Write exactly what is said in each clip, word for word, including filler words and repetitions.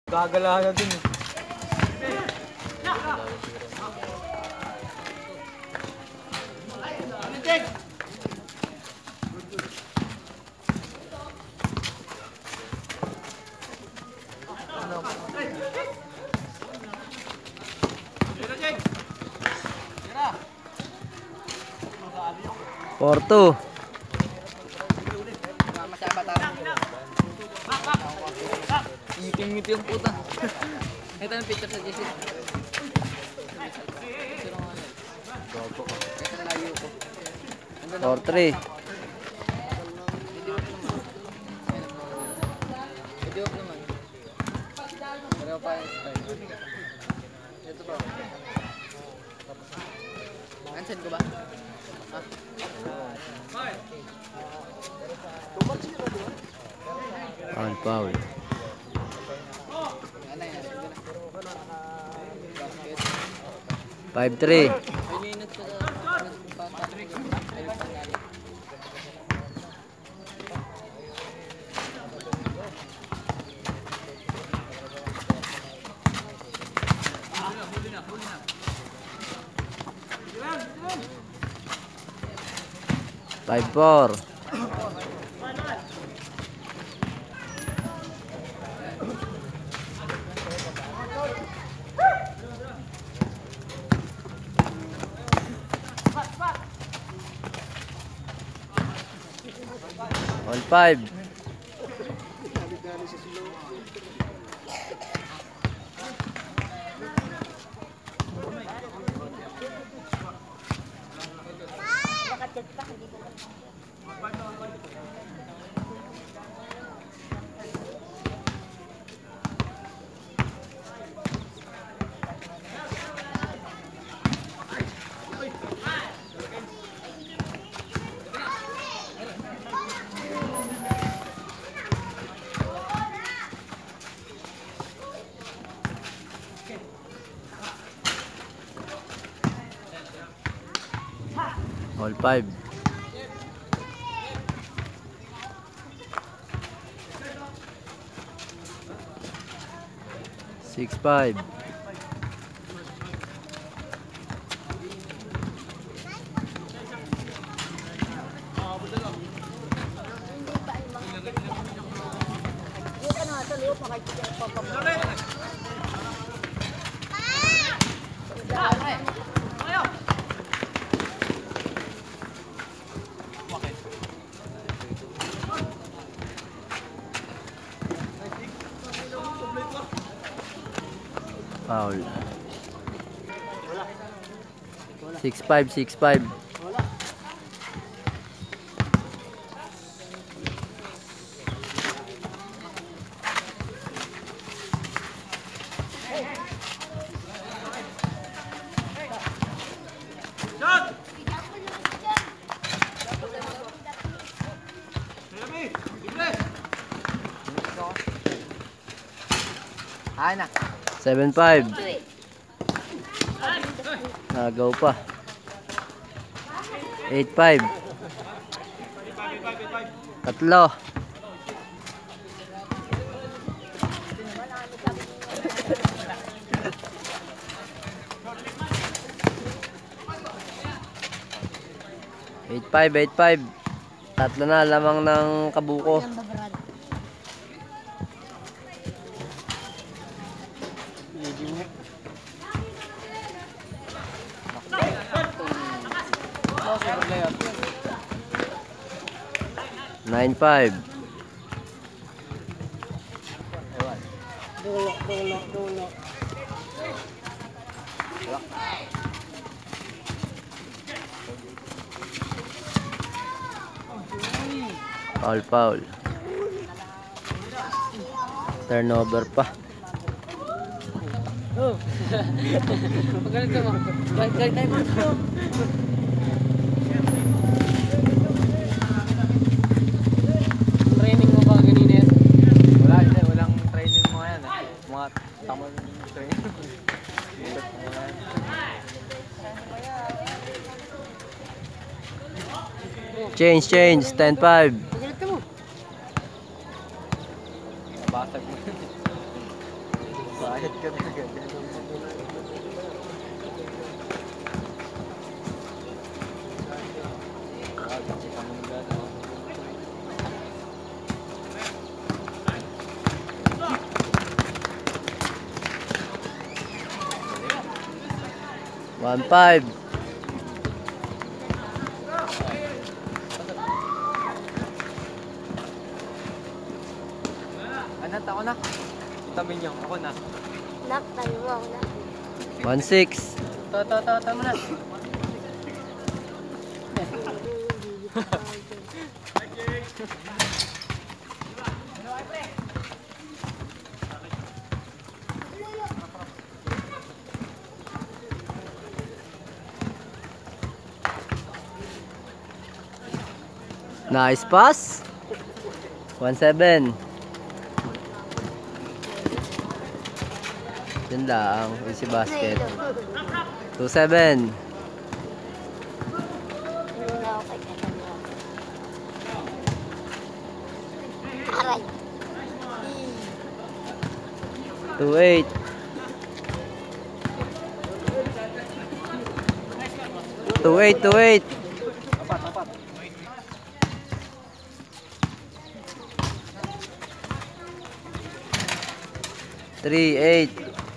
Gagala na din. four two. Ngiti-ngiti yung puta. Ito yung picture sa J C. four three. Video naman. Pareho pa yung style. Ito ba? Ansan ko ba? Ha? Foul, foul. five three. five four. one five. All five. Six five. Foul. Six five, six five. Ay na. seven five. Nagaw pa. eight five. Tatlo. eight five, eight five. Tatlo na lamang ng kabuko. nine five. Dulo, dulo, dulo. Foul, foul. Turnover pa. Oh. Magaling ka mo. Galing tayo mo. Training mo ba ganina yan? Wala, hindi. Walang training mo yan. Eh. Mga tamang training. Change, change. ten five. Magaling ka mo. Basag mo. Bakit ka na ganyan? one five. Anak, ako na. Tabi niyo, ako na. Nak, tayo mo ako na. one six. To, to, to, to mo na. Nice pass. one seven. Yan lang, easy basket. two seven. Aray. two eight. two eight, two eight. Apat, apat. three eight.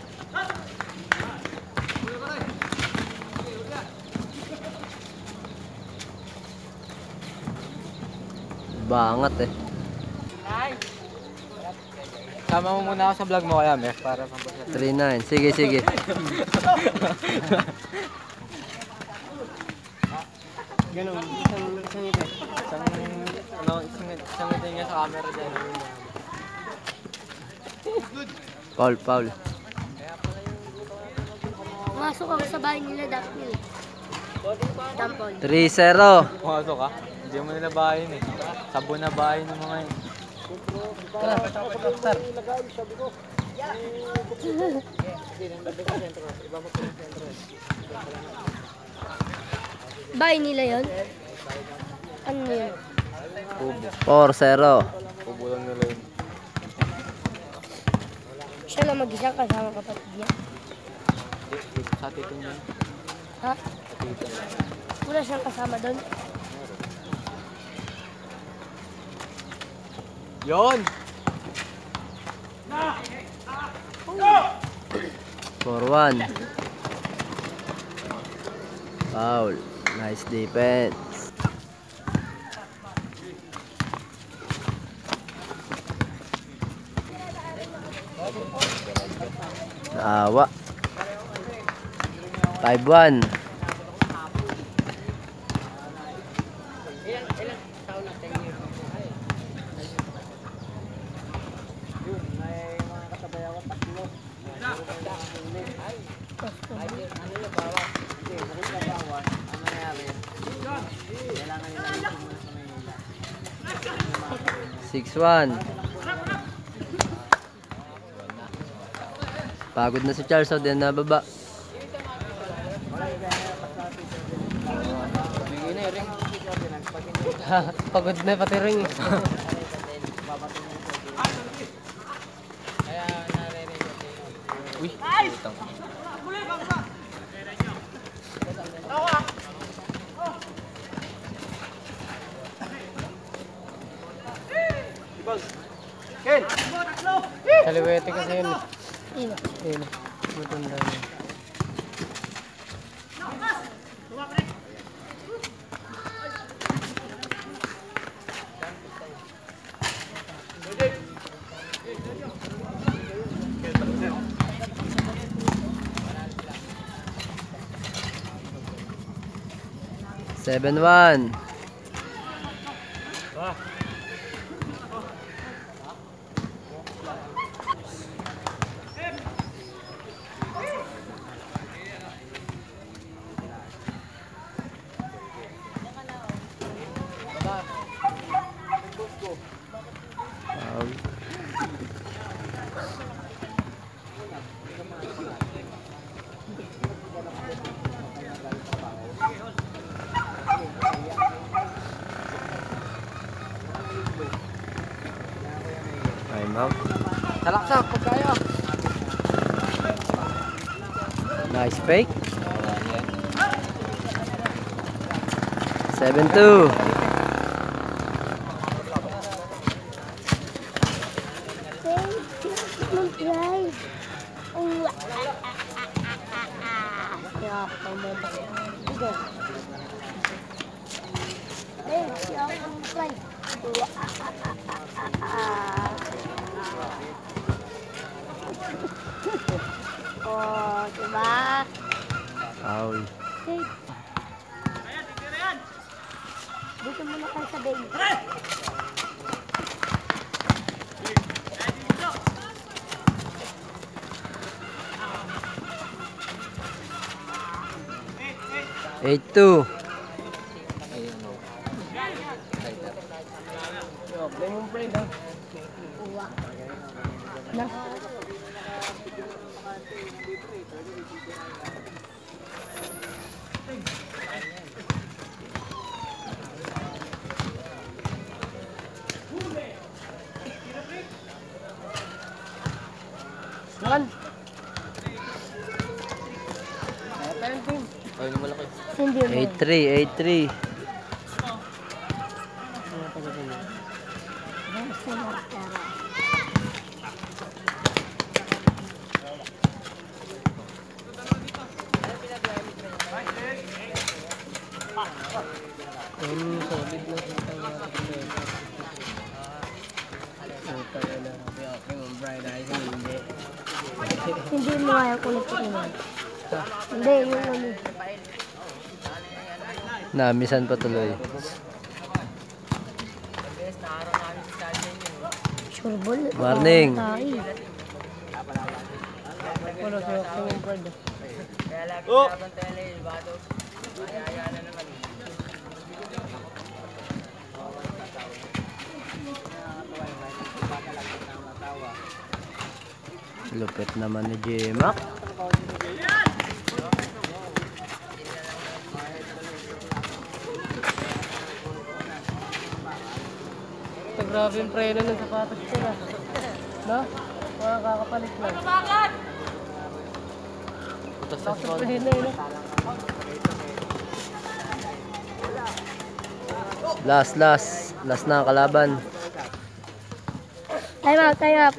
Bangat eh. Sama mo muna ako sa vlog mo kaya, Mer, para mabasa. three nine. Sige, sige. Ganun, isang isang ito. Isang ano, isang isang ito niya sa camera diyan. Foul, foul. Masok ako sa bahay nila dapat nila. Tampon. three zero. Pumasok ka? Hindi mo nila bahay eh. Sabo na bahay ng mga yun. Tara, tara. Bahay nila yun? Ano yun? Kubo. four zero. Kubo lang nila yun. Siya lang mag-isa kasama kapatid niya. Sa tito niya. Ha? Sa tito niya. Wala siyang kasama doon. Yun! four one. Foul. Nice defense. Naawa. five one. Yun, may mga kasabay ako tatlo. Ano yung bawas? Hindi, bukod sa bawas, ang nangyari, kailangan nila yung muna sa Maynila. six one. Pagod na si Charles, di na baba. Bigay na yung ring. Pagod na pati ring. Kaya narinig ko sa'yo. Uy, utang. Ken! Kaliwete kasi yun. Sino? Ayun, matanda na. seven one. Time out. Salaksak, pag kaya. Nice fake. seven two. Mag-drive. Oh, eh, siya ang mag-drive. Oh, diba? Aoy. Hey. Dito muna kayo sa bay. eight two. Nakan. Hindi mo. eight three, eight three. Hindi mo kaya kulit ko naman. Hindi, yung ano. Namisan pa tuloy. Sure ball. Warning. Wala siya yung friend. Kaya lagi Oh! nabantayan na yung bato. Ay-aya na naman. Lupit naman ni J-Mac. Ito, grabe yung preno ng sapatos ko na. No? Mga kakapalit lang. Putas sa phone. Last, last. Last na ang kalaban. Time out, time out.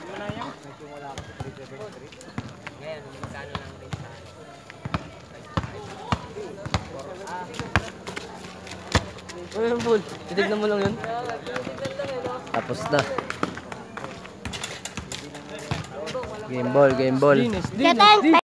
Ano yung bull? Titignan mo lang yun. Tapos na. Game ball, game ball. Dinis, Kaya dinis, tayong